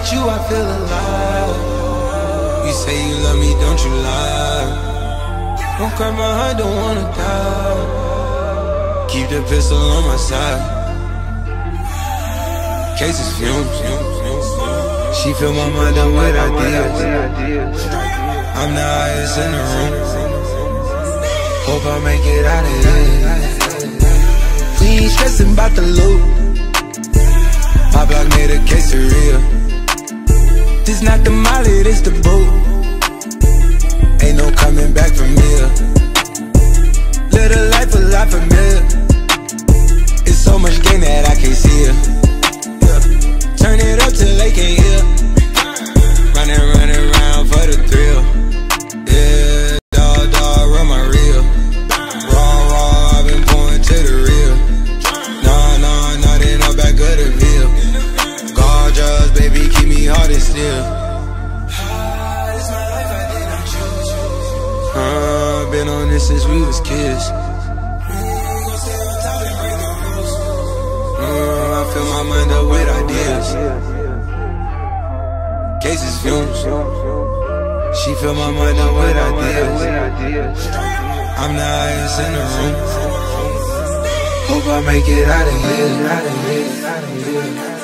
with you, I feel alive. You say you love me, don't you lie. Don't cry my heart, don't wanna die. Keep the pistol on my side. Cases fumes. She fill my mind up with ideas. I'm the highest in the room. Hope I make it out of here. We ain't stressing about the loot. My block made a quesadilla. This not the molly, this the boot. Ain't no coming back from here. Live a life a lot familiar. It's so much gain that I can't see it. Turn it up till they can't hear. Running around for the thrill. Yeah, dog, run my reel. Raw, I've been pouring to the real. Nah, they not back of the veil. Gorgeous, baby, keep me hard and still. It's my life, I did not choose. Been on this since we was kids. I fill my mind up with ideas. Cases fumes. She fill my mind up with ideas. I'm the highest in the room. Hope I make it out of here.